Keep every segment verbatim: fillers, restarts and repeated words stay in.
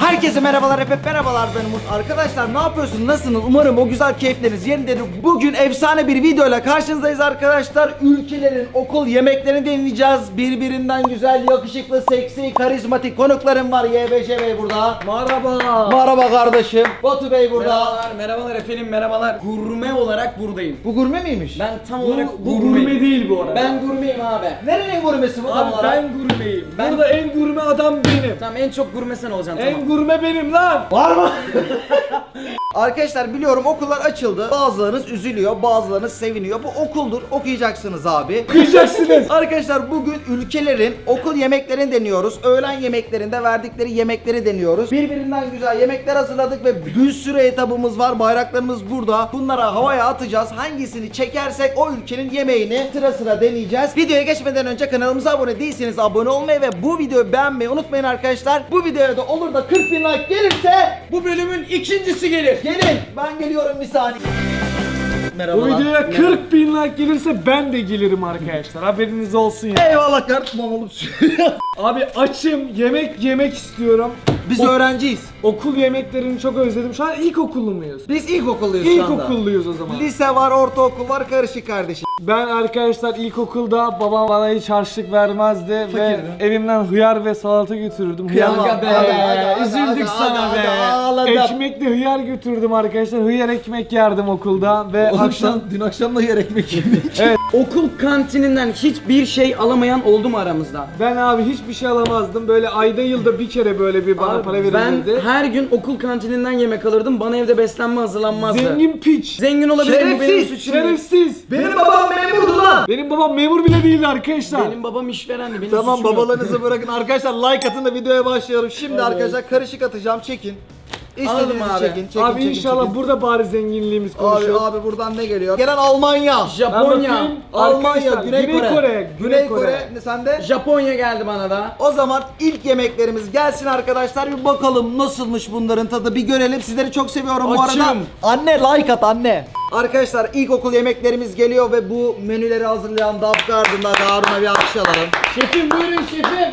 Herkese merhabalar, hep merhabalar, ben Umut. Arkadaşlar ne yapıyorsunuz, nasılsınız? Umarım o güzel keyifleriniz yerindedir. Bugün efsane bir videoyla karşınızdayız arkadaşlar. Ülkelerin okul yemeklerini deneyeceğiz. Birbirinden güzel, yakışıklı, seksi, karizmatik konuklarım var. Y B Ş Bey burada. Merhaba. Merhaba kardeşim. Batu Bey burada. Merhabalar, merhabalar efendim, merhabalar. Gurme olarak buradayım. Bu gurme miymiş? Ben tam olarak Bu, bu gurme değil bu arada. Ben gurmeyim abi. Nerenin gurmesi bu tam Abi olarak? ben gurmeyim. Ben- Burada en gurme adam benim. Tamam, en çok gurme sen olacaksın, En tamam. gurme benim lan. Var mı? Arkadaşlar biliyorum okullar açıldı. Bazılarınız üzülüyor, bazılarınız seviniyor. Bu okuldur, okuyacaksınız abi. Okuyacaksınız. Arkadaşlar bugün ülkelerin okul yemeklerini deniyoruz. Öğlen yemeklerinde verdikleri yemekleri deniyoruz. Birbirinden güzel yemekler hazırladık ve bir sürü etabımız var. Bayraklarımız burada. Bunlara havaya atacağız. Hangisini çekersek o ülkenin yemeğini sıra sıra deneyeceğiz. Videoya geçmeden önce kanalımıza abone değilseniz abone olmayı ve bu videoyu beğenmeyi unutmayın arkadaşlar. Bu videoya da olur da kırk bin like gelirse Bu bölümün ikincisi gelir. gelin. Ben geliyorum bir saniye. Merhabalar. Bu videoya kırk bin like gelirse ben de gelirim arkadaşlar. Haberiniz olsun ya. Eyvallah kardeşim oğlum. Abi açım, yemek yemek istiyorum. Biz O- öğrenciyiz. Okul yemeklerini çok özledim. Şu an ilkokullu muyuz? Biz ilkokulluyuz şu anda. İlkokulluyuz o zaman. Lise var, ortaokul var, karışık kardeşim. Ben arkadaşlar ilkokulda babam bana hiç harçlık vermezdi ve Fakirdi. evimden hıyar ve salata götürürdüm. Kıyamam. Hıyar- Hadi, hadi, hadi, Üzüldük hadi, sana hadi, be. hadi, ağladım. Ekmekle hıyar götürdüm arkadaşlar. Hıyar ekmek yerdim okulda ve akşam dün akşam da yer ekmek yedik. Okul kantininden hiçbir şey alamayan oldu mu aramızda? ben abi hiçbir şey alamazdım. Böyle ayda yılda bir kere böyle bir bana Abi, para ben verilirdi. her gün okul kantininden yemek alırdım. Bana evde beslenme hazırlanmazdı. Zengin piç. Zengin olabilirim, bu benim Şerefsiz, suçum değil. şerefsiz. Benim babam memurdu lan. Benim babam memur bile değildi arkadaşlar. Benim babam işverendi, benim Tamam suçum yok. babalarınızı bırakın arkadaşlar, like atın da videoya başlıyorum. Şimdi arkadaşlar karışık atacağım, çekin. İstediğinizi Alalım abi. çekin, çekin, Abi çekin, inşallah çekin. burada bari zenginliğimiz Abi konuşur. abi buradan ne geliyor? Gelen Almanya. Ben Japonya. bakayım. Almanya, Arkadaşlar, Güney, Güney Kore. Kore, Güney Kore. Ne sende? Japonya geldi bana da. O zaman ilk yemeklerimiz gelsin arkadaşlar, bir bakalım nasılmış bunların tadı, bir görelim. Sizleri çok seviyorum bu Açım. arada. Anne like at anne. Arkadaşlar ilkokul yemeklerimiz geliyor ve bu menüleri hazırlayan Daf Garden'da Harun'a bir alkış alalım. Şefim buyurun şefim.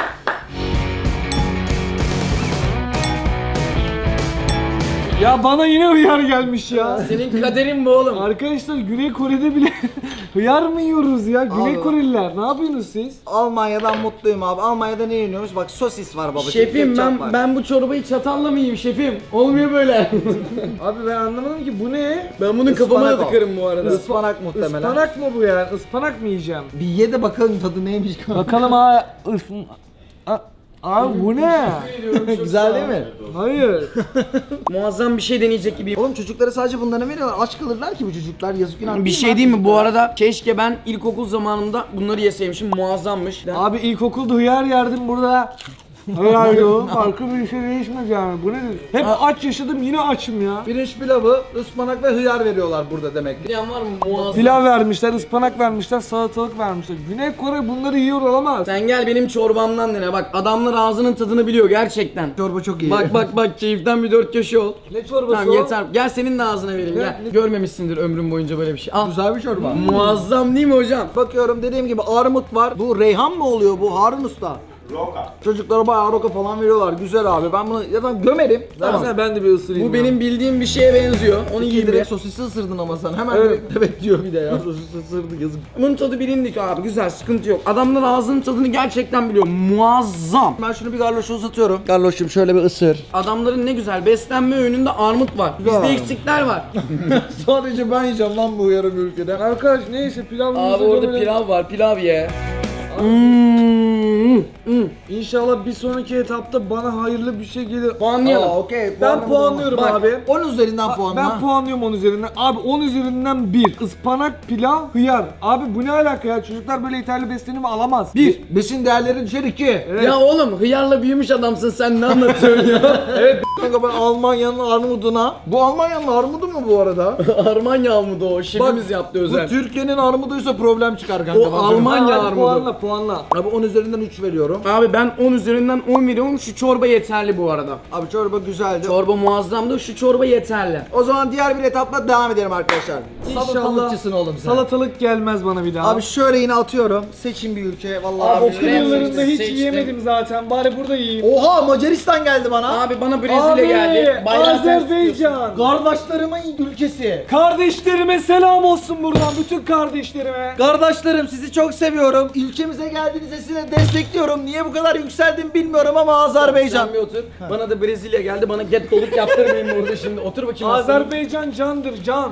Ya bana yine hıyar gelmiş ya. Senin kaderin bu oğlum. Arkadaşlar Güney Kore'de bile hıyar mı yiyoruz ya? Güney Abi. Koreliler ne yapıyorsunuz siz? Almanya'dan mutluyum abi. Almanya'da ne yeniyoruz? Bak sosis var baba. Şefim ketçap var. ben ben bu çorbayı çatalla mı yiyeyim şefim? Olmuyor böyle. Abi ben anlamadım ki bu ne? Ben bunu kafama Ispanak o. tıkarım bu arada. Ispanak muhtemelen. Ispanak mı bu yani? Ispanak mı yiyeceğim? Bir ye de bakalım tadı neymiş. Bakalım ha. ısp- A- Abi bu ne? Güzel değil mi? Hayır. Muazzam bir şey deneyecek gibiyim. Oğlum çocuklara sadece bunları veriyorlar. Aç kalırlar ki bu çocuklar, yazık günah. Bir değil şey mi diyeyim mi? Bu çocuklara? arada keşke ben ilkokul zamanında bunları yeseymişim. Muazzammış. Abi ilkokulda hıyar yerdim burada. Hayır yok. Farklı bir şey değişmez yani. Bu nedir? Hep aç yaşadım yine açım ya. Pirinç pilavı, ıspanak ve hıyar veriyorlar burada demek ki. Diyen var mı? Muazzam. Pilav vermişler, ıspanak vermişler, salatalık vermişler. Güney Kore bunları yiyor olamaz. Sen gel benim çorbamdan dene. Bak adamlar ağzının tadını biliyor gerçekten. Çorba çok iyi. Bak bak bak keyiften bir dört köşe ol. Ne çorbası Tamam o? yeter. Gel senin de ağzına vereyim gel. Ne? Görmemişsindir ömrün boyunca böyle bir şey. Al. Güzel bir çorba. Muazzam değil mi hocam? Bakıyorum dediğim gibi armut var. Bu reyhan mı oluyor bu Harun Usta? Roka. Çocuklara bayağı roka falan veriyorlar. Güzel abi. Ben bunu ya da gömerim. Tamam. Tamam. Ben de bir ısırayım. Bu ya. benim bildiğim bir şeye benziyor. Onu İyi yiyeyim direkt bir. sosisi ısırdın ama sen. Hemen Evet. direkt evet diyor bir de ya. Sosis ısırdı yazık. Bunun tadı bilindik abi. Güzel, sıkıntı yok. Adamlar ağzının tadını gerçekten biliyor. Muazzam. Ben şunu bir garloşa uzatıyorum. Garloşum şöyle bir ısır. Adamların ne güzel beslenme öğününde armut var. Bizde Güzel. eksikler var. Sadece ben yiyeceğim lan bu yarım ülkede. Arkadaş neyse pilavımızı Abi orada gömelim. pilav var. Pilav ye. Hmm, hmm. İnşallah bir sonraki etapta bana hayırlı bir şey gelir. Puanlayalım. Aa, okey. Ben puanlıyorum Bak, abi. on üzerinden puanla. Ben puanlıyorum on üzerinden. Abi on üzerinden bir. Ispanak, pilav, hıyar. Abi bu ne alaka ya? Çocuklar böyle yeterli beslenimi alamaz. Bir. Besin değerleri düşer iki. Evet. Ya oğlum hıyarla büyümüş adamsın sen ne anlatıyorsun ya? Kanka ben Almanya'nın armuduna. Bu Almanya'nın armudu mu bu arada? Armanya armudu o. Şefimiz yaptı Bu özel. Türkiye'nin armuduysa problem çıkar kanka. O Almanya Hadi armudu. puanla puanla. Abi on üzerinden üzerinden üç veriyorum. Abi ben on üzerinden on veriyorum. Şu çorba yeterli bu arada. Abi çorba güzeldi. Çorba muazzamdı. Şu çorba yeterli. O zaman diğer bir etapla devam edelim arkadaşlar. İnşallah Salatalıkçısın oğlum sen. salatalık gelmez bana bir daha. Abi şöyle yine atıyorum. Seçin bir ülke. Vallahi Abi abi. okul yıllarında hiç seçtim. yiyemedim zaten. Bari burada yiyeyim. Oha Macaristan geldi bana. Abi bana Brezilya Abi, geldi. Bayrağı sen tutuyorsun. Azerbaycan. Kardeşlerimin ülkesi. Kardeşlerime selam olsun buradan bütün kardeşlerime. Kardeşlerim sizi çok seviyorum. Ülkemize geldiğinizde sizi de destekliyorum. Niye bu kadar yükseldim bilmiyorum ama Azerbaycan. Sen bir otur. Bana da Brezilya geldi. Bana get doluk yaptırmayın burada şimdi. Otur bakayım. aslanım. Azerbaycan candır can.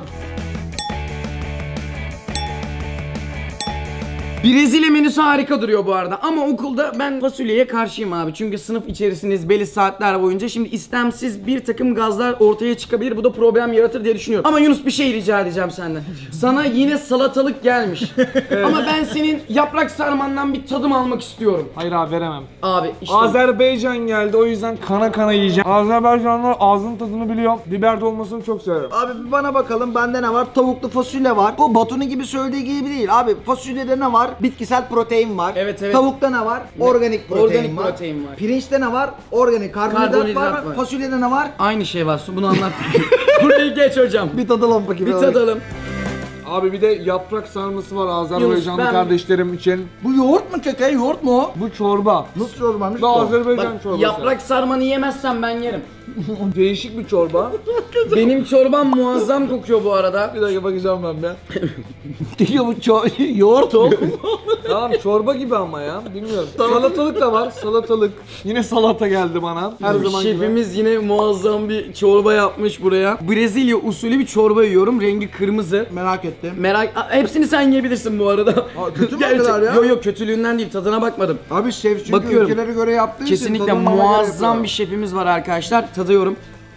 Brezilya menüsü harika duruyor bu arada ama okulda ben fasulyeye karşıyım abi. Çünkü sınıf içerisindeyiz belli saatler boyunca. Şimdi istemsiz bir takım gazlar ortaya çıkabilir. Bu da problem yaratır diye düşünüyorum. Ama Yunus bir şey rica edeceğim senden. Sana yine salatalık gelmiş. Ama ben senin yaprak sarmandan bir tadım almak istiyorum. Hayır abi veremem. Abi işte Azerbaycan geldi o yüzden kana kana yiyeceğim. Azerbaycanlılar ağzının tadını biliyor. Biber dolmasını çok severim. Abi bir bana bakalım bende ne var? Tavuklu fasulye var. Bu Batu'nun gibi söylediği gibi değil. Abi fasulyede ne var? Bitkisel protein var. Evet, evet. Tavukta ne var? Organik protein Organik var. protein var. Pirinçte ne var? Organik karbonhidrat, Karbonhidrat var. var. Fasulyede ne var? aynı şey var. Bunu anlat. Burayı geç hocam. Bir tadalım bakayım. Bir tadalım. Abi bir de yaprak sarması var Azerbaycanlı Yunus, ben- kardeşlerim için. Bu yoğurt mu keke? Yoğurt mu? Bu çorba. Nasıl çorbaymış Bu bu? Azerbaycan Bak, çorbası. yaprak sarmanı yemezsen ben yerim. Değişik bir çorba. Benim çorbam muazzam kokuyor bu arada. Bir dakika bakacağım ben be. Ya bu ço- yoğurt oğlum. Tamam çorba gibi ama ya bilmiyorum. Salatalık da var salatalık. Yine salata geldi bana. Her zaman gibi. Şefimiz yine muazzam bir çorba yapmış buraya. Brezilya usulü bir çorba yiyorum. Rengi kırmızı. Merak ettim. Merak... Aa, hepsini sen yiyebilirsin bu arada. Aa, kötü mü o Gerçek- kadar ya? Yok yok kötülüğünden değil, tadına bakmadım. Abi şef çünkü Bakıyorum. ülkelere göre yaptığı için Kesinlikle tadına göre muazzam yapıyor. bir şefimiz var arkadaşlar. Tadıyorum.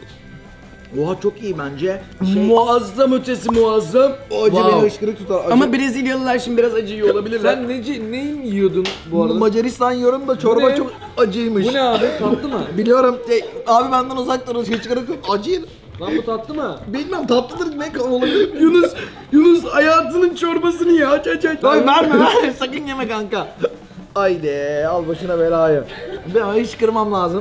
Oha çok iyi bence. Muazzam ötesi muazzam. O acı Wow. beni hışkırık tutar. Acı. Ama Brezilyalılar şimdi biraz acı yiyor olabilirler. Sen neci, neyin yiyordun bu arada? Macaristan yiyorum da Bu çorba ne? çok acıymış. Bu ne abi tatlı mı? Biliyorum. E, abi benden uzak durun. Hışkırık acı. Lan bu tatlı mı? Bilmem tatlıdır ne olabilir. Yunus, Yunus hayatının çorbasını ye aç aç aç. Ay verme verme sakın yeme kanka. Haydi al başına belayı. Ben hiç kırmam lazım.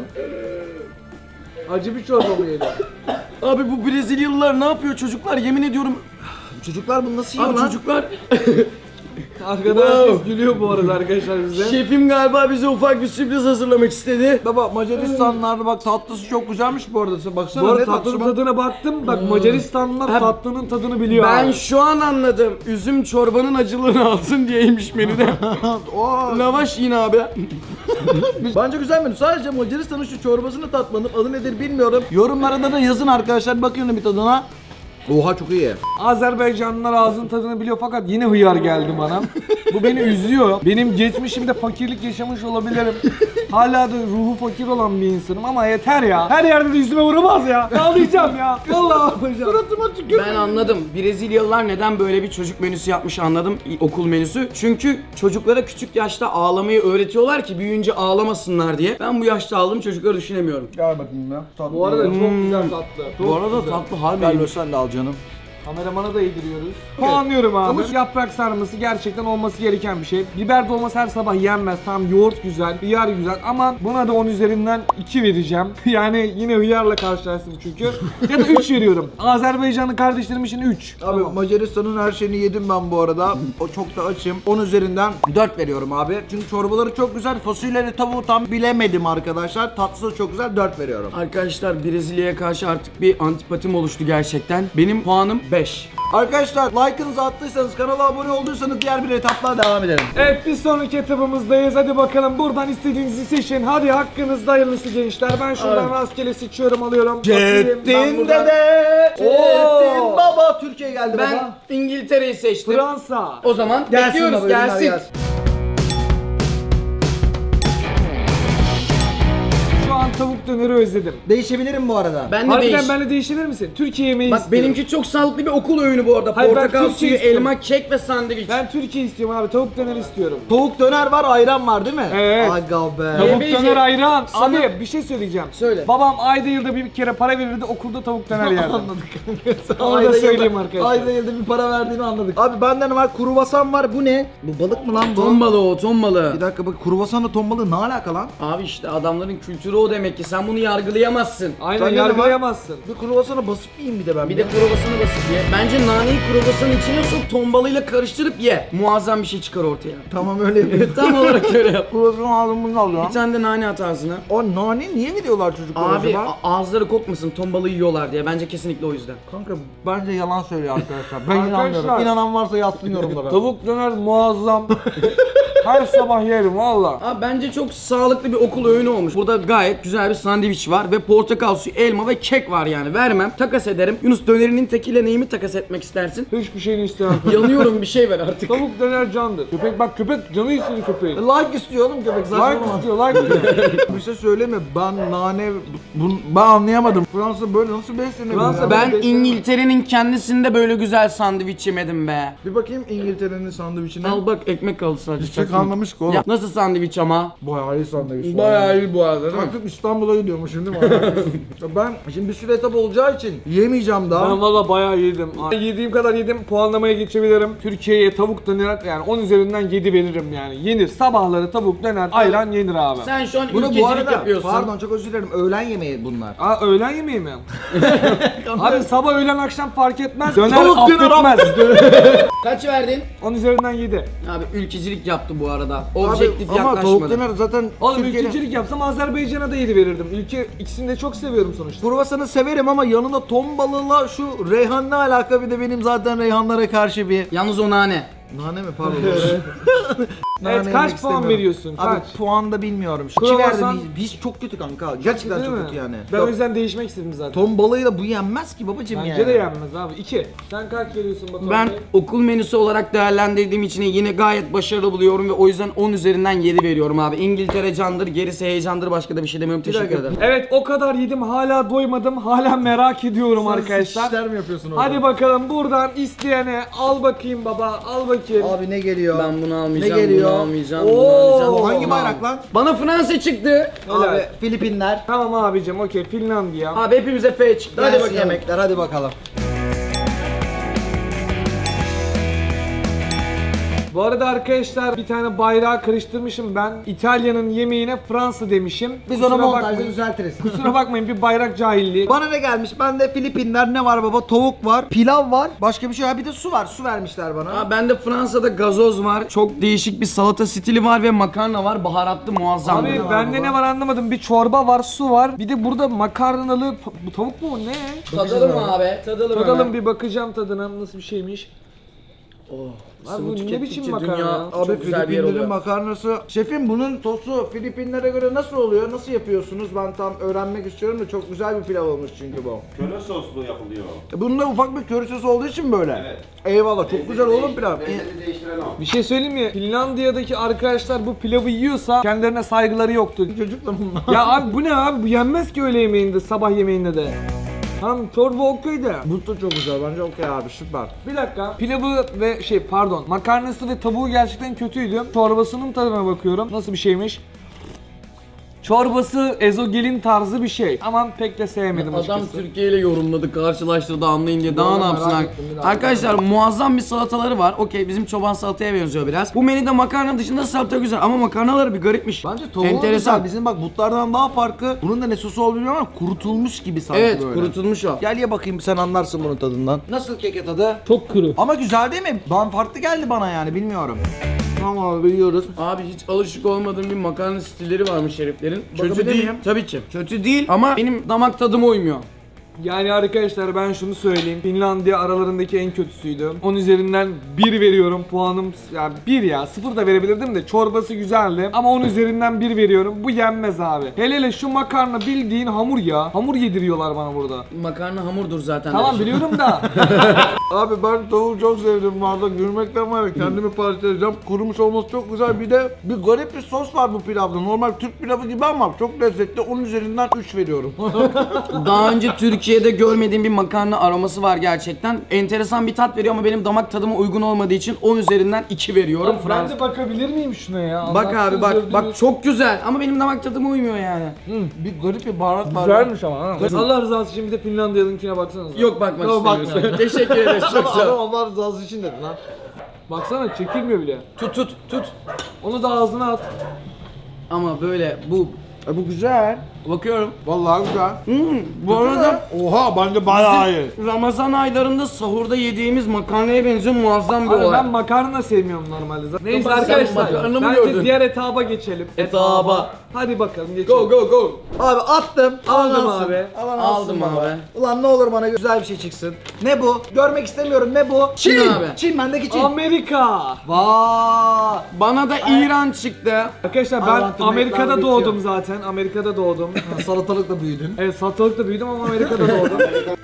Acı bir çorba mı yedi? Abi bu Brezilyalılar ne yapıyor çocuklar, yemin ediyorum. Çocuklar bunu nasıl yiyor Abi lan? çocuklar. Arkadaşlar Wow. gülüyor bu arada arkadaşlar bize. Şefim galiba bize ufak bir sürpriz hazırlamak istedi. Baba Macaristanlılar bak tatlısı çok güzelmiş bu arada. Sen baksana Bu arada ne tatlının tatlısı bu? tadına baktım. Bak Macaristanlılar Ha, tatlının tadını biliyor. Ben abi. şu an anladım. Üzüm çorbanın acılığını alsın diyeymiş menüde. Oo. Lavaş yine abi. Bence güzel menü. Sadece Macaristan'ın şu çorbasını tatmadım. Adı nedir bilmiyorum. Yorumlara da yazın arkadaşlar. Bakın bir tadına. Oha çok iyi. Azerbaycanlılar ağzının tadını biliyor fakat yine hıyar geldi bana. Bu beni üzüyor. Benim geçmişimde fakirlik yaşamış olabilirim. Hala da ruhu fakir olan bir insanım ama yeter ya. Her yerde de yüzüme vuramaz ya. Ağlayacağım ya. Vallahi ağlayacağım. Suratıma tükür. Ben anladım. Brezilyalılar neden böyle bir çocuk menüsü yapmış anladım. Okul menüsü. Çünkü çocuklara küçük yaşta ağlamayı öğretiyorlar ki büyüyünce ağlamasınlar diye. Ben bu yaşta aldığım çocukları düşünemiyorum. Gel bakayım ya. Tatlı Bu arada ya. çok güzel tatlı. Çok Bu arada güzel. tatlı Gel harbi. sen de al canım. Kameramana da yediriyoruz. Puanlıyorum abi. Yaprak sarması gerçekten olması gereken bir şey. Biber dolması her sabah yenmez. Tamam yoğurt güzel, hıyar güzel ama buna da on üzerinden iki vereceğim. Yani yine hıyarla karşılaştım çünkü. Ya da üç veriyorum. Azerbaycanlı kardeşlerim için üç. Abi Macaristan'ın her şeyini yedim ben bu arada. O çok da açım. on üzerinden dört veriyorum abi. Çünkü çorbaları çok güzel. Fasulyeleri tavuğu tam bilemedim arkadaşlar. Tatlısı da çok güzel. dört veriyorum. Arkadaşlar Brezilya'ya karşı artık bir antipatim oluştu gerçekten. Benim puanım beş. Arkadaşlar like'ınızı attıysanız, kanala abone olduysanız diğer bir etapla devam edelim. Evet bir sonraki etapımızdayız. Hadi bakalım buradan istediğinizi seçin. Hadi hakkınızda hayırlısı gençler. Ben şuradan rastgele seçiyorum alıyorum. Bakayım, ben Cettin buradan- dede, Cettin Oo. baba. Türkiye geldi Ben baba. İngiltere'yi seçtim. Fransa. O zaman Gelsin bekliyoruz baba, ürünler gelsin. Şu an tavuk döneri özledim. Değişebilirim bu arada. Ben de Harbiden değiş. benimle değişebilir misin? Türkiye yemeği Bak istiyorum. benimki çok sağlıklı bir okul öğünü bu arada. Hayır, ben Portakal Türkiye suyu, istiyorum. elma, kek ve sandviç. Ben Türkiye istiyorum abi. Tavuk döner istiyorum. Tavuk döner var, ayran var değil mi? Evet. Aga be. Tavuk Yemeği- döner ayran. Sana- Abi bir şey söyleyeceğim. Söyle. Babam ayda yılda bir kere para verirdi, okulda tavuk döner yerdi. Anladık. Onu da Ayda söyleyeyim yılda- arkadaşlar. Ayda yılda bir para verdiğini anladık. Abi benden var, kruvasan var. Bu ne? Bu balık mı lan bu? Ton balığı o, ton balığı. Bir dakika bak, kruvasanla ton balığı ne alaka lan? Abi işte adamların kültürü o demek ki. Sen bunu yargılayamazsın. Aynen, Sende ne var? yargılayamazsın. Bir kruvasana basıp yiyeyim bir de ben. Bir de kruvasanı basıp ye. Bence naneyi kruvasanın içine sok, ton balığıyla karıştırıp ye. Muazzam bir şey çıkar ortaya. Tamam öyle yapayım. Tam olarak öyle yap. Kruvasan aldım, bunu alıyorum. Bir tane de nane at ağzına. O nane niye veriyorlar çocuklara Abi acaba? a- ağızları kokmasın, ton balığı yiyorlar diye. Bence kesinlikle o yüzden. Kanka bence yalan söylüyor arkadaşlar. Ben Arkadaşlar. inanmıyorum. İnanan varsa yazsın yorumlara. Tavuk döner muazzam. Her sabah yerim valla. Abi bence çok sağlıklı bir okul öğünü olmuş. Burada gayet güzel bir sandviç var ve portakal suyu, elma ve kek var yani. Vermem, takas ederim. Yunus dönerinin tekiyle neyimi takas etmek istersin? Hiçbir şeyini istemem. Yanıyorum, bir şey ver artık. Tavuk döner candır. Köpek bak, köpek canı istiyor köpeği. Like istiyor oğlum köpek, Like saçmalama. istiyor, like istiyor. Bir şey söyleme, ben nane, bun, ben anlayamadım. Fransa böyle nasıl besleniyor? Fransa ya? Ben Beş- İngiltere'nin kendisinde böyle güzel sandviç yemedim be. Bir bakayım İngiltere'nin sandviçine. Al bak, ekmek kaldı sadece. Hiç kalmamış ki oğlum. Ya, nasıl sandviç ama? Bayağı iyi sandviç. Bayağı iyi bu arada değil mi? Kalkıp İstanbul'a gidiyormuşum değil mi? Ben şimdi bir sürü etap olacağı için yemeyeceğim daha. Ben valla bayağı yedim. Yediğim kadar yedim, puanlamaya geçebilirim. Türkiye'ye tavuk döner yani on üzerinden yedi veririm yani. Yenir. Sabahları tavuk döner, ayran yenir abi. Sen şu an Bunu bu ülkecilik arada, yapıyorsun. pardon çok özür dilerim, öğlen yemeği bunlar. Aa, öğlen yemeği mi? Abi sabah öğlen akşam fark etmez. Döner Tavuk döner affetmez. Kaç verdin? on üzerinden yedi. Abi ülkecilik yaptı bu arada. Abi, Objektif ama yaklaşmadı. tavuk döner zaten Oğlum Türkiye'de... ülkecilik yapsam Azerbaycan'a da yedi verirdim. Ülke ikisini de çok seviyorum sonuçta. Kruvasanı severim ama yanında ton balığıyla şu reyhan ne alaka, bir de benim zaten reyhanlara karşı bir... Yalnız o nane. Nane mi pardon? Nane Evet, yemek kaç puan istemiyorum. veriyorsun? Abi Kaç? puan da bilmiyorum. İki Kruvasan- verdim, hiç çok kötü kanka. Gerçekten Değil çok mi? kötü yani. Ben Yok, o yüzden değişmek istedim zaten. ton balığıyla bu yenmez ki babacım Bence yani. de yenmez abi. iki. Sen kaç veriyorsun Batuhan Ben Bey? okul menüsü olarak değerlendirdiğim için yine gayet başarılı buluyorum ve o yüzden on üzerinden yedi veriyorum abi. İngiltere candır, gerisi heyecandır, başka da bir şey demiyorum. Teşekkür dakika. ederim. Evet, o kadar yedim, hala doymadım, hala merak ediyorum arkadaşlar. İşler mi yapıyorsun orada? Hadi bakalım, buradan isteyene al bakayım baba, al bakayım. Abi ne geliyor? Ben bunu almayacağım, Ne geliyor? bunu almayacağım, Oo, bunu almayacağım. Bu hangi Bunu bayrak almayacağım. lan? Bana Fransa çıktı. Helal. Abi Filipinler. Tamam abicim, okey, Finlandiya. Abi hepimize F çıktı. Hadi Gelsin bakalım. yemekler, hadi bakalım. Bu arada arkadaşlar bir tane bayrağı karıştırmışım ben. İtalya'nın yemeğine Fransa demişim. Biz Kusura onu montajda bakmayın. düzeltiriz. Kusura bakmayın, bir bayrak cahilliği. Bana ne gelmiş? Bende Filipinler ne var baba? Tavuk var, pilav var. Başka bir şey var. Bir de su var. Su vermişler bana. Aa, bende Fransa'da gazoz var. Çok değişik bir salata stili var ve makarna var. Baharatlı, muazzam. Abi var bende baba? ne var anlamadım. Bir çorba var, su var. Bir de burada makarnalı, bu tavuk mu o ne? Tadalım abi. Tadalım. Tadalım, hemen. bir bakacağım tadına nasıl bir şeymiş. Oh, Abi sıvı bu ne tükettikçe biçim makarna dünya ya? çok Abi güzel bir yer Filipinlerin oluyor. makarnası. Şefim bunun sosu Filipinlere göre nasıl oluyor? Nasıl yapıyorsunuz? Ben tam öğrenmek istiyorum da çok güzel bir pilav olmuş çünkü bu. Köle soslu yapılıyor. E Bunda ufak bir köri sosu olduğu için böyle. Evet. Eyvallah, çok güzel oğlum pilav. E, Lezzeti değiştiren o. Bir şey söyleyeyim mi? Finlandiya'daki arkadaşlar bu pilavı yiyorsa kendilerine saygıları yoktu. Çocuk da bunlar. Ya abi bu ne abi? Bu yenmez ki öğle yemeğinde, sabah yemeğinde de. Tamam, çorba okey de. Bu da çok güzel. Bence okey abi, süper. Bir dakika. Pilavı ve şey pardon makarnası ve tavuğu gerçekten kötüydü. Çorbasının tadına bakıyorum. Nasıl bir şeymiş? Çorbası ezogelin tarzı bir şey. Ama pek de sevmedim Adam açıkçası. Türkiye ile yorumladı, karşılaştırdı, anlayın diye. Daha Vallahi ne yapsın? merak ar- ettim, bir daha Arkadaşlar muazzam bir salataları var. Okey, bizim çoban salataya benziyor biraz. Bu menüde makarna dışında salata güzel ama makarnaları bir garipmiş. Bence tavuğu enteresan. güzel. Bizim bak butlardan daha farkı. Bunun da ne sosu olduğunu bilmiyorum ama kurutulmuş gibi sanki Evet, böyle. kurutulmuş o. Gel ye bakayım, sen anlarsın bunun tadından. Nasıl keke tadı? Çok kuru. Ama güzel değil mi? Ben farklı geldi bana yani, bilmiyorum. Tamam abi, biliyoruz. Abi hiç alışık olmadığım bir makarna stilleri varmış heriflerin. Kötü Bakabilir değil. miyim? Tabii ki. Kötü değil ama benim damak tadıma uymuyor. Yani arkadaşlar ben şunu söyleyeyim. Finlandiya aralarındaki en kötüsüydü. on üzerinden bir veriyorum. Puanım yani bir ya. sıfır da verebilirdim de çorbası güzeldi. Ama on üzerinden bir veriyorum. Bu yenmez abi. Hele hele şu makarna bildiğin hamur ya. Hamur yediriyorlar bana burada. Makarna hamurdur zaten. Tamam demiş. biliyorum da. Abi ben tavuğu çok sevdim valla. Gülmekten var ya kendimi parçalayacağım. Kurumuş olması çok güzel. Bir de bir garip bir sos var bu pilavda. Normal Türk pilavı gibi ama çok lezzetli. on üzerinden üç veriyorum. Daha önce Türkiye'de görmediğim bir makarna aroması var gerçekten. Enteresan bir tat veriyor ama benim damak tadıma uygun olmadığı için on üzerinden iki veriyorum. Ben Fransız. de bakabilir miyim şuna ya? Bak abi Anlatsınız, bak övdünüz. bak çok güzel ama benim damak tadıma uymuyor yani. bir garip bir baharat var. Güzelmiş ama ha. Allah rızası için bir de Finlandiya'nınkine baksanıza. Yok bakmak Yok, istemiyorsun. bakmıyorum. Teşekkür ederiz çok sağ Adam ol. Allah rızası için dedi lan. Baksana çekilmiyor bile. Tut tut tut. Onu da ağzına at. Ama böyle bu E bu güzel. bakıyorum. Vallahi güzel. Hmm, bu arada Oha bence bayağı iyi. Ramazan aylarında sahurda yediğimiz makarnaya benziyor muazzam bir Abi olay. ben makarna sevmiyorum normalde zaten. Neyse Tamam, sen arkadaşlar. makarna mı Bence gördün? diğer etaba geçelim. Etaba. Hadi bakalım geçelim. Go go go. Abi attım. Alan Aldım alsın. abi. Alan Aldım alsın baba. abi. Ulan ne olur bana güzel bir şey çıksın. Ne bu? Görmek istemiyorum. Ne bu? Çin abi. Çin bendeki Çin. Amerika. Vay. Bana da İran çıktı. Arkadaşlar I ben want to make Amerika'da love with doğdum you. zaten. Amerika'da doğdum. Salatalıkla büyüdün. Evet salatalıkta büyüdüm ama Amerika'da doğdum.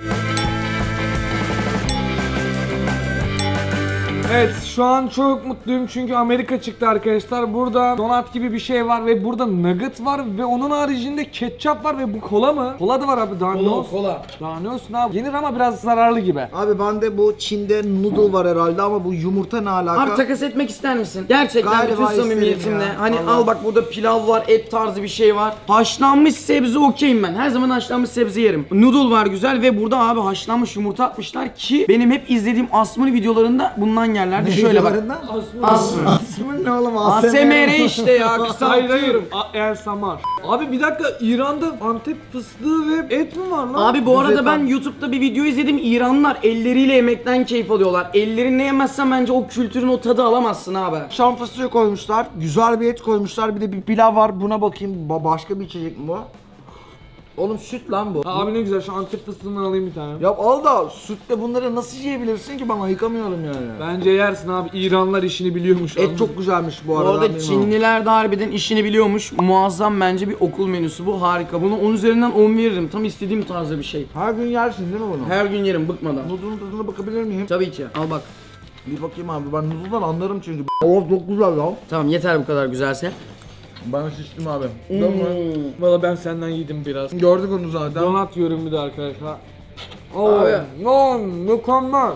Evet şu an çok mutluyum çünkü Amerika çıktı arkadaşlar. Burada donat gibi bir şey var ve burada nugget var ve onun haricinde ketçap var ve bu kola mı? Kola da var abi daha ne Kola olsun? kola. Daha ne olsun abi? Yenir ama biraz zararlı gibi. Abi bende bu Çin'de noodle var herhalde ama bu yumurta ne alaka? Abi takas etmek ister misin? Gerçekten Galiba bütün isterim samimiyetimle. ya. Hani Vallahi. al bak burada pilav var, et tarzı bir şey var. Haşlanmış sebze okeyim ben. Her zaman haşlanmış sebze yerim. Noodle var güzel ve burada abi haşlanmış yumurta atmışlar ki benim hep izlediğim Asmır videolarında bundan yerlerdi. Şöyle bak. Asmır. Asmın ne oğlum? A S M R işte ya Hayır hayır. kısaltıyorum. A- El Samar. Abi bir dakika İran'da Antep fıstığı ve et mi var lan? Abi bu arada Güzel ben tam. YouTube'da bir video izledim. İranlılar elleriyle yemekten keyif alıyorlar. Ellerinle yemezsen bence o kültürün o tadı alamazsın abi. Şam fıstığı koymuşlar. Güzel bir et koymuşlar. Bir de bir pilav var. Buna bakayım. Ba- başka bir içecek mi bu? Oğlum süt lan bu. Abi ne güzel şu Antep fıstığından alayım bir tane. Ya al da sütle bunları nasıl yiyebilirsin ki, ben ayıkamıyorum yani. Bence yersin abi. İranlar işini biliyormuş. Et çok güzelmiş bu Bu arada. arada Çinliler de harbiden işini biliyormuş. Muazzam bence bir okul menüsü bu. Harika. Bunu on üzerinden on veririm. Tam istediğim tarzda bir şey. Her gün yersin değil mi bunu? Her gün yerim bıkmadan. Noodle'un tadına bakabilir miyim? Tabii ki. Al bak. Bir bakayım abi, ben noodle'dan anlarım çünkü. Oh çok güzel ya. Tamam yeter bu kadar güzelse. Ben şiştim abi. Valla ben senden yedim biraz. Gördük onu zaten. Donat yiyorum bir de arkadaşlar. Oo, Abi. non, mükemmel.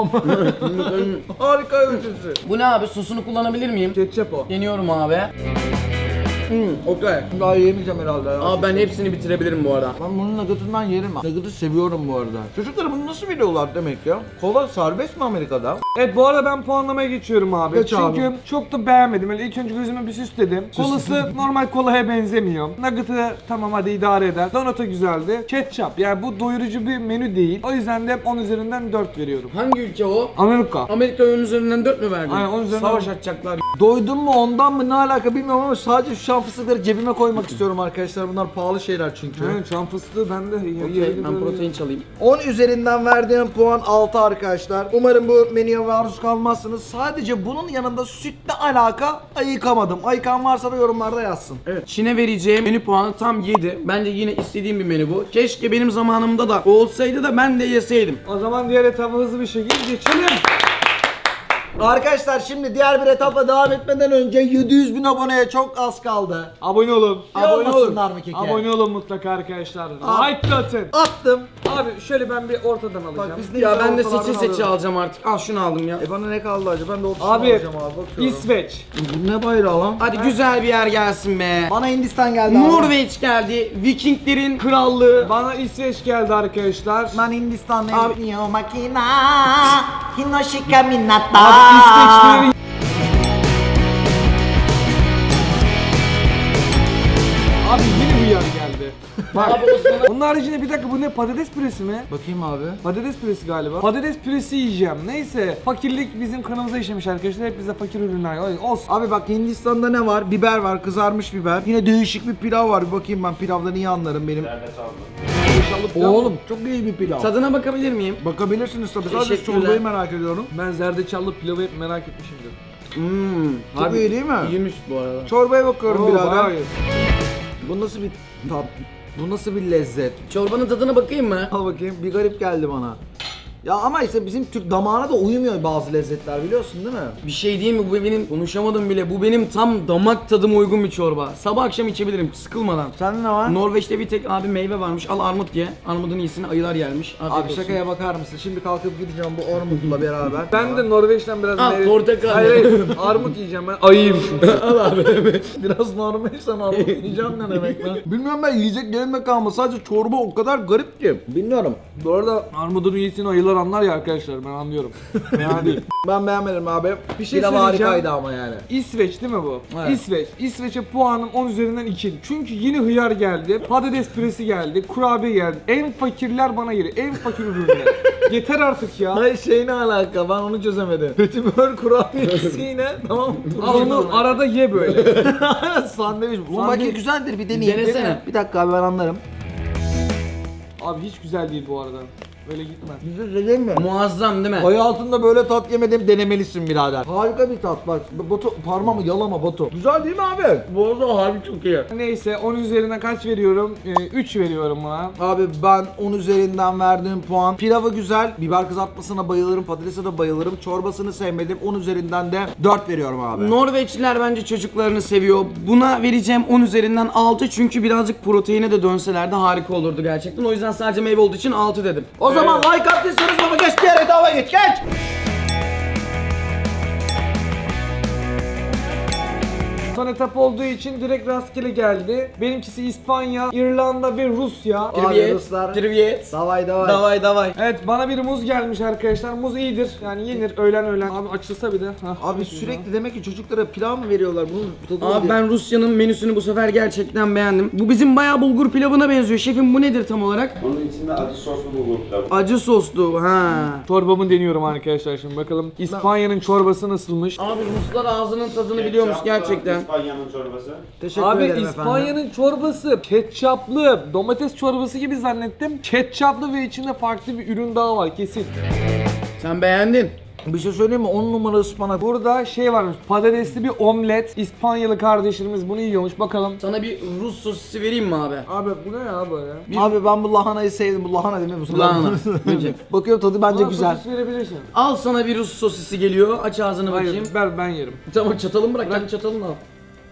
Harika ötesi. Bu ne abi? Sosunu kullanabilir miyim? Ketçap o. Deniyorum abi. Hmm, okey. Daha yemeyeceğim herhalde ya. Abi ben hepsini bitirebilirim bu arada. Ben bunun nugget'ından yerim. Nugget'ı seviyorum bu arada. Çocuklar bunu nasıl biliyorlar demek ya? Kola serbest mi Amerika'da? Evet bu arada ben puanlamaya geçiyorum abi. Geç Çünkü abi. çok da beğenmedim. Öyle ilk önce gözüme bir süsledim. Kolası normal kolaya benzemiyor. Nugget'ı tamam hadi idare eder. Donat'a güzeldi. Ketçap yani bu doyurucu bir menü değil. O yüzden de on üzerinden dört veriyorum. Hangi ülke o? Amerika. Amerika ön üzerinden dört mü verdin? Aynen, on üzerinden Savaş dört. açacaklar. Doydum mu ondan mı ne alaka bilmiyorum ama sadece şu şam fıstıkları cebime koymak istiyorum arkadaşlar. Bunlar pahalı şeyler çünkü. Evet çam fıstığı ben de Okey, ben protein çalayım. on üzerinden verdiğim puan altı arkadaşlar. Umarım bu menüye maruz kalmazsınız. Sadece bunun yanında sütle alaka ayıkamadım. Ayıkan varsa da yorumlarda yazsın. Evet. Çin'e vereceğim menü puanı tam yedi. Bence yine istediğim bir menü bu. Keşke benim zamanımda da olsaydı da ben de yeseydim. O zaman diğer etaba hızlı bir şekilde geçelim. Arkadaşlar şimdi diğer bir etapla devam etmeden önce yedi yüz bin aboneye çok az kaldı. Abone olun. Abone olsunlar mı keke? Abone olun mutlaka arkadaşlar. Abi. Like atın. Attım. Abi şöyle ben bir ortadan alacağım. Bak biz ne Ya güzel ben de ortalardan seçe seçe alıyoruz. alacağım artık. Al şunu aldım ya. E bana ne kaldı acaba? Ben de ortasını Abi, alacağım abi. Bakıyorum. İsveç. Bu ne bayrağı lan? Hadi güzel bir yer gelsin be. Bana Hindistan geldi abi. Norveç geldi. Vikinglerin krallığı. Bana İsveç geldi arkadaşlar. Ben Hindistan'dayım. Abi- Neo makina Hinoshika minata. Abi İsveçlilerin Abi yine bu yer geldi. Abi Osman'a Onun haricinde bir dakika bu ne patates püresi mi? Bakayım abi. Patates püresi galiba. Patates püresi yiyeceğim. Neyse. Fakirlik bizim kanımıza işlemiş arkadaşlar. Hep bize fakir ürünler. Olsun. Abi bak Hindistan'da ne var? Biber var, kızarmış biber. Yine değişik bir pilav var. Bir bakayım ben pilavdan iyi anlarım benim. Servet aldım. zerdeçallı pilav. Oğlum çok iyi bir pilav. Tadına bakabilir miyim? Bakabilirsiniz tabii. Sadece Teşekkürler. çorbayı merak ediyorum. Ben zerdeçallı pilavı hep merak etmişimdir. Hmm. Çok Harbi iyi değil mi? İyiymiş bu arada. Çorbaya bakıyorum Oo, birader. bayağı iyi. Bu nasıl bir tat? Bu nasıl bir lezzet? Çorbanın tadına bakayım mı? Al bakayım, bir garip geldi bana. Ya ama işte bizim Türk damağına da uymuyor bazı lezzetler, biliyorsun değil mi? Bir şey değil mi? Bu benim konuşamadım bile. Bu benim tam damak tadıma uygun bir çorba. Sabah akşam içebilirim sıkılmadan. Sende ne var? Norveç'te bir tek abi meyve varmış. Al armut ye. Armudun iyisini ayılar yermiş. Afiyet Abi olsun. şakaya bakar mısın? Şimdi kalkıp gideceğim bu armutla beraber. Ben de Norveç'ten biraz Al, meyve- portakal. Hayır hayır. Armut yiyeceğim ben. Ayıyım çünkü. Biraz normalsen armut yiyeceğim ne demek lan? Bilmiyorum, ben yiyecek yerim kalmadı. Sadece çorba o kadar garip ki. Bilmiyorum. Bu arada armudun iyisini ayılar anlar ya arkadaşlar, ben anlıyorum. Fena değil. Ben beğenmedim abi. Bir şey Pilav söyleyeceğim. harikaydı ama yani. İsveç değil mi bu? Evet. İsveç. İsveç'e puanım on üzerinden iki. Çünkü yeni hıyar geldi, patates püresi geldi, kurabiye geldi. En fakirler bana geliyor. En fakir ürünler. Yeter artık ya. Hayır, şey ne alaka, ben onu çözemedim. Petibör kurabiyesi yine tamam. Al onu arada ye böyle. Sandviç. Bu belki güzeldir, bir deneyeyim. Denesene. Bir dakika abi, ben anlarım. Abi hiç güzel değil bu arada. Böyle gitmez. Güzel söyleyeyim mi? Muazzam değil mi? Hayatında böyle tat yemedim, denemelisin birader. Harika bir tat bak. Batu, parmağımı yalama Batu. Güzel değil mi abi? Bu arada harbi çok iyi. Neyse on üzerinden kaç veriyorum? Ee, üç veriyorum buna. Abi ben on üzerinden verdiğim puan. Pilavı güzel, biber kızartmasına bayılırım, patatese de bayılırım. Çorbasını sevmedim. on üzerinden de dört veriyorum abi. Norveçliler bence çocuklarını seviyor. Buna vereceğim on üzerinden altı çünkü birazcık proteine de dönselerdi harika olurdu gerçekten. O yüzden sadece meyve olduğu için altı dedim. O zaman like attıysanız baba geç, diğer etaba geç, geç. Son etap olduğu için direkt rastgele geldi. Benimkisi İspanya, İrlanda ve Rusya. Abi Ruslar. Triviyet. Davay davay. Davay davay. Evet, bana bir muz gelmiş arkadaşlar. Muz iyidir. Yani yenir öğlen öğlen. Abi açılsa bir de. Hah, Abi sürekli demek ki çocuklara pilav mı veriyorlar? Bunun tadı Abi değil. ben Rusya'nın menüsünü bu sefer gerçekten beğendim. Bu bizim bayağı bulgur pilavına benziyor. Şefim bu nedir tam olarak? Onun içinde acı soslu bulgur pilavı. Acı soslu. Ha. Çorbamı deniyorum arkadaşlar şimdi bakalım. İspanya'nın çorbası nasılmış? Abi Ruslar ağzının tadını biliyormuş Ketçaplı gerçekten. İspanya'nın çorbası. Teşekkür Abi ederim efendim. İspanya'nın çorbası ketçaplı, domates çorbası gibi zannettim. Ketçaplı ve içinde farklı bir ürün daha var kesin. Sen beğendin. Bir şey söyleyeyim mi? on numara ıspanak. Burada şey varmış, patatesli bir omlet. İspanyalı kardeşlerimiz bunu yiyormuş, bakalım. Sana bir Rus sosisi vereyim mi abi? Abi bu ne ya böyle? Abi ben bu lahanayı sevdim. Bu lahana değil mi? Bu Lahana. Bence. Bakıyorum tadı bence Bana güzel. sosis verebilirsin. Al sana bir Rus sosisi geliyor. Aç ağzını bakayım. Hayır, ver ben yerim. Tamam çatalımı bırak. Kendi çatalını al.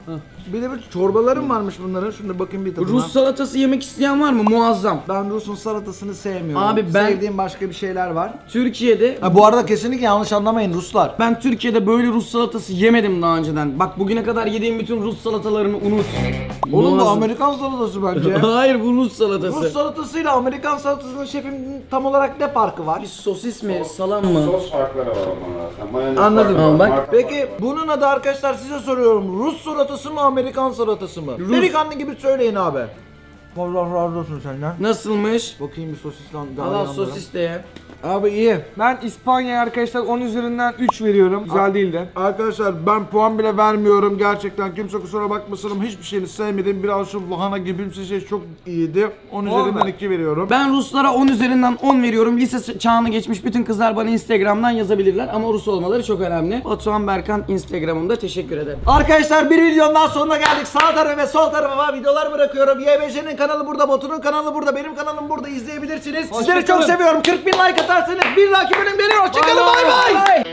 Bir de bir çorbalarım varmış bunların. Şunu bakayım bir tadına. Rus salatası yemek isteyen var mı? Muazzam. Ben Rus'un salatasını sevmiyorum. Abi ben- Sevdiğim başka bir şeyler var. Türkiye'de Ha, bu arada kesinlikle yanlış anlamayın Ruslar. ben Türkiye'de böyle Rus salatası yemedim daha önceden. Bak bugüne kadar yediğim bütün Rus salatalarını unut. Oğlum bu Muazzam. Amerikan salatası bence. Hayır bu Rus salatası. Rus salatasıyla Amerikan salatasının şefim tam olarak ne farkı var? Bir sosis mi? Salam mı? Sos farkları var onlarda. Mayonez Anladım. farkı var, Tamam, bak. marka Peki farkı var. bunun adı arkadaşlar, size soruyorum. Rus salatası mı, Amerikan salatası mı? Delikanlı gibi söyleyin abi. Allah razı olsun senden. Nasılmış? Bakayım bir sosis lan. Al al sosis de ye. Abi iyi. Ben İspanya'ya arkadaşlar on üzerinden üç veriyorum. Güzel değil de. Arkadaşlar ben puan bile vermiyorum gerçekten, kimse kusura bakmasın, hiçbir şeyini sevmedim. Biraz şu lahana gibi şey çok iyiydi. on üzerinden Vallahi. iki veriyorum. Ben Ruslara on üzerinden on veriyorum. Lise çağını geçmiş bütün kızlar bana Instagram'dan yazabilirler ama Rus olmaları çok önemli. Batuhan Berkan Instagram'ımda teşekkür ederim. Arkadaşlar bir videonun daha sonuna geldik. Sağ tarafa ve sol tarafa videolar bırakıyorum. Y B J'nin kanalı burada, Batu'nun kanalı burada, benim kanalım burada, izleyebilirsiniz. Sizleri çok Hoşçakalın. seviyorum. kırk bin like atarsanız bir dahaki bölüm geliyor. Hoşçakalın, Bay bay bay. bay.